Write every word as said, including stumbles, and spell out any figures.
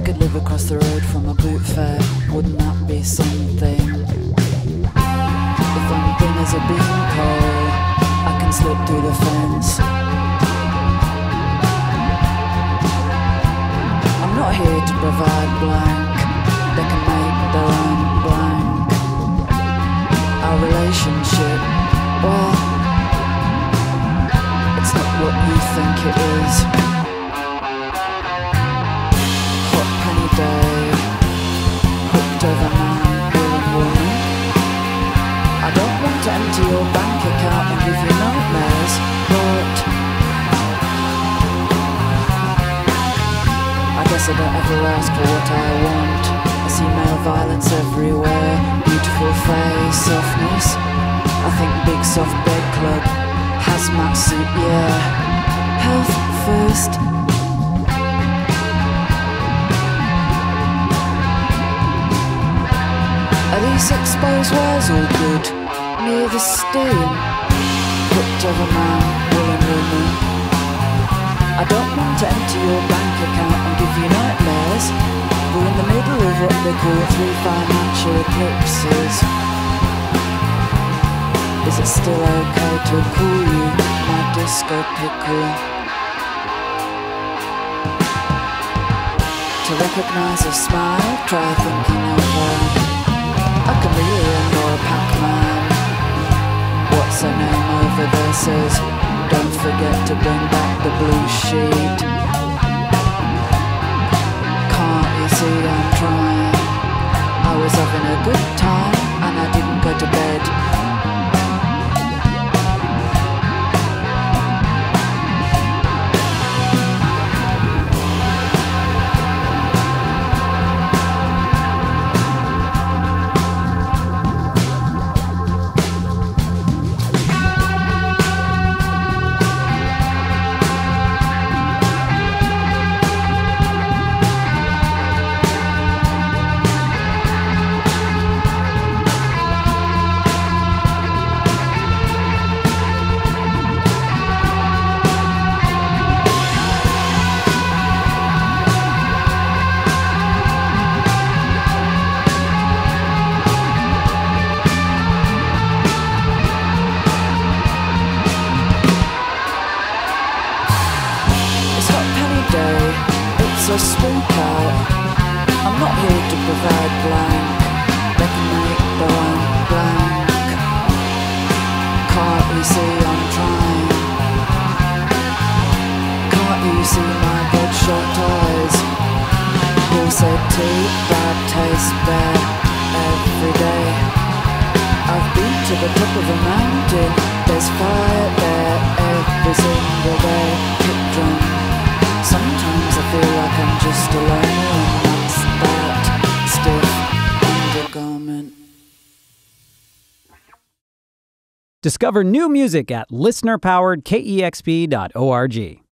could live across the road from a boot fair, wouldn't that be something? If I'm thin as a beanpole, I can slip through the fence. I'm not here to provide blank, they can make their own blank. Our relationship, well, it's not what you think it is. Hot penny day, hooked over man, woman, woman. I don't want to empty your bank account and give you nightmares, but I guess I don't ever ask for what I want. I see male violence everywhere, beautiful face, softness. I think big soft bed club, hazmat suit, yeah. Health first. Are these exposed wires all good? Near the steam, hooked over man, woman, woman. I don't want to empty your bank account and give you nightmares. We're in the middle of what they call three financial eclipses. Is it still okay to call you my disco pickle? To recognise a smile, try thinking of a, a chameleon or a Pac-Man. What's her name over there says, don't forget to bring back the blue sheet. Can't you see I'm trying? I was having a good time and I didn't go to bed. A spook out. I'm not here to provide blank. They can make their own blank. Can't you see I'm trying? Can't you see my bloodshot eyes? Who said tea, bad taste, bad every day? I've been to the top of a mountain. There's fire there every single day. Kick drum. Sometimes I feel like I'm just alone, and that's that stiff undergarment. Discover new music at listener powered K E X P dot org.